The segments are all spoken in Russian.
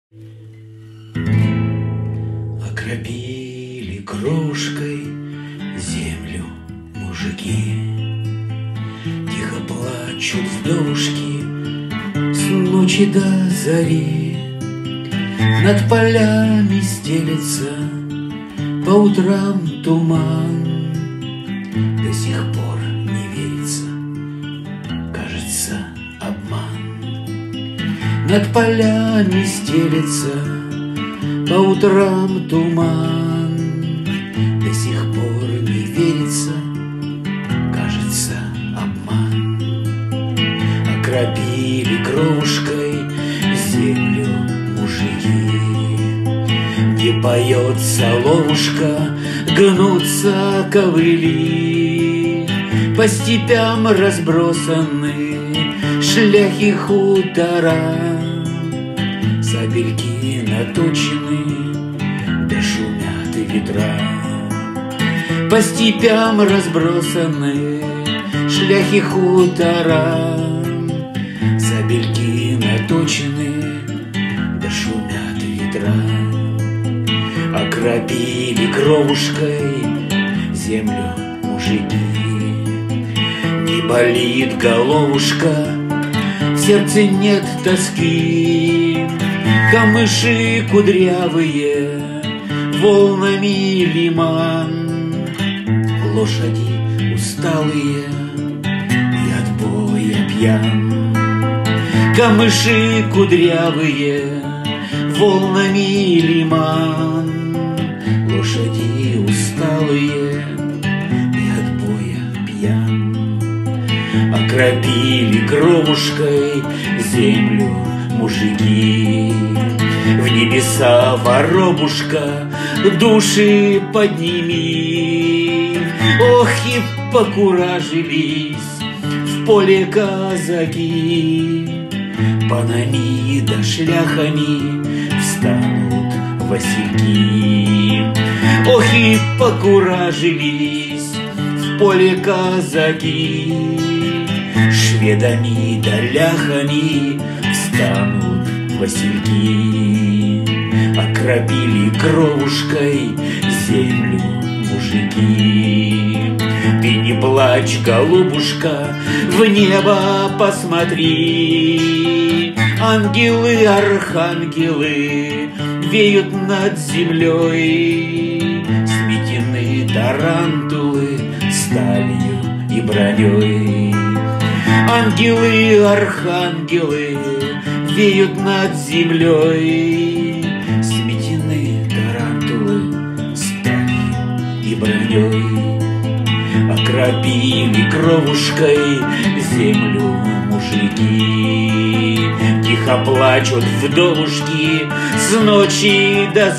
Окропили крошкой землю мужики, тихо плачут вдовушки с ночи до зари. Над полями стелется по утрам туман, до сих пор не верится, кажется, обман. Над полями стелется по утрам туман, до сих пор не верится, кажется, обман. Окропили кровушкой землю мужики, не поет соловушка, гнутся ковыли. По степям разбросаны шляхи хутора, сабельки наточены, да шумят ветра. По степям разбросаны шляхи хутора, сабельки наточены, да шумят ветра. Окропили кровушкой землю мужики, не болит головушка, в сердце нет тоски. Камыши кудрявые, волнами лиман, лошади усталые и от боя пьян. Камыши кудрявые, волнами лиман, лошади усталые и от боя пьян. Окропили кровушкой землю мужики, в небеса воробушка души подними. Ох, и покуражились в поле казаки, панами да шляхами встанут васильки. Ох, и покуражились в поле казаки, шведами да ляхами встанут васильки. Окропили кровушкой землю мужики. Ты не плачь, голубушка, в небо посмотри. Ангелы, архангелы веют над землей, сметены тарантулы сталью и броней. Ангелы, архангелы веют над землей, сметены тарантулы сталью и броней. Окропили кровушкой землю мужики, тихо плачут вдовушки с ночи до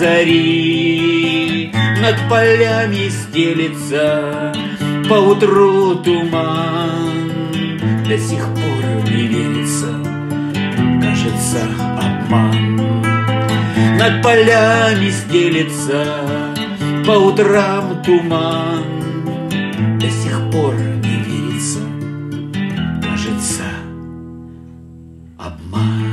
зари. Над полями стелется поутру туман, до сих пор не верится, кажется, обман. Над полями стелется по утрам туман, до сих пор не верится, кажется, обман.